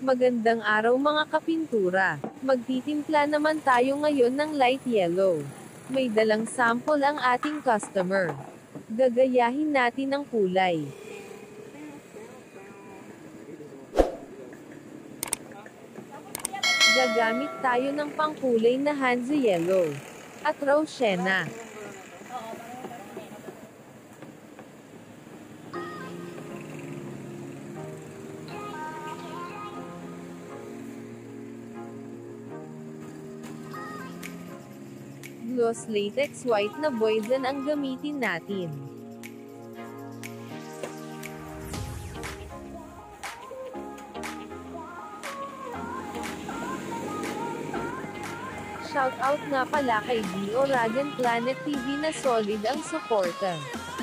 Magandang araw mga kapintura. Magtitimpla naman tayo ngayon ng light yellow. May dalang sample ang ating customer. Gagayahin natin ang kulay. Gagamit tayo ng pangkulay na Hanzo Yellow at Raw Sienna. Gloss latex white na poison ang gamitin natin. Shoutout nga pala kay D.O. Ragan Planet TV na solid ang suporta.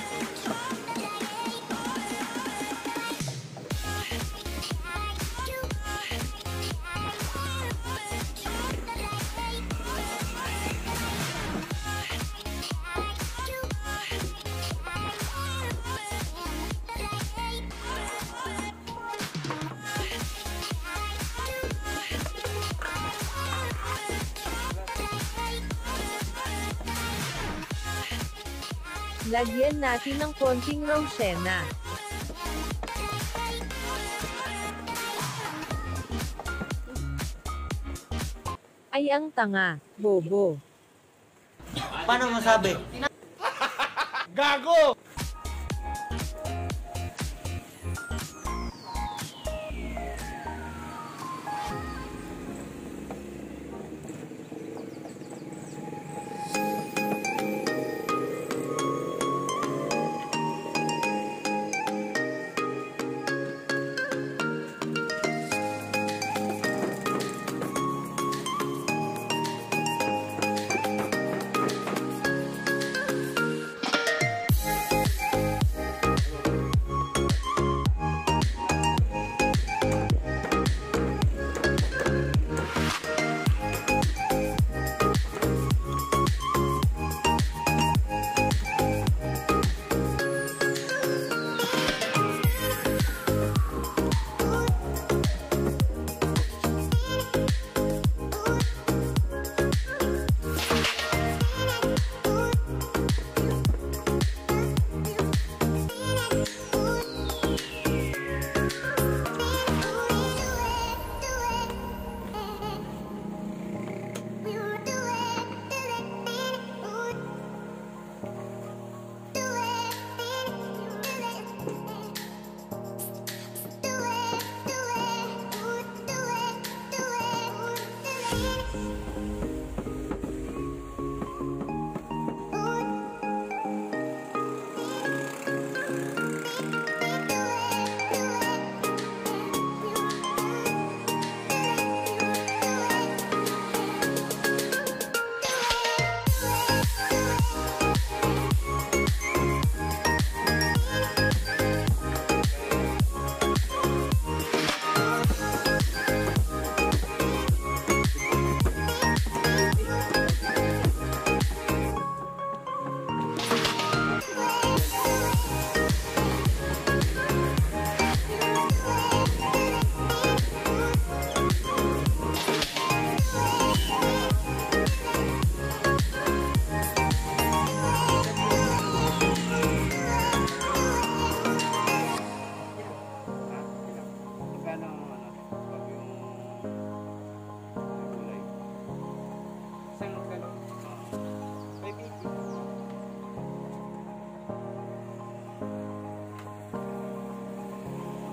Lagyan natin ng konting Raw Sienna. Ay ang tanga, bobo. Paano masabi? Gago!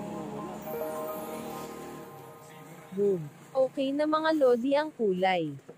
Boom. Okay na mga lodi ang kulay.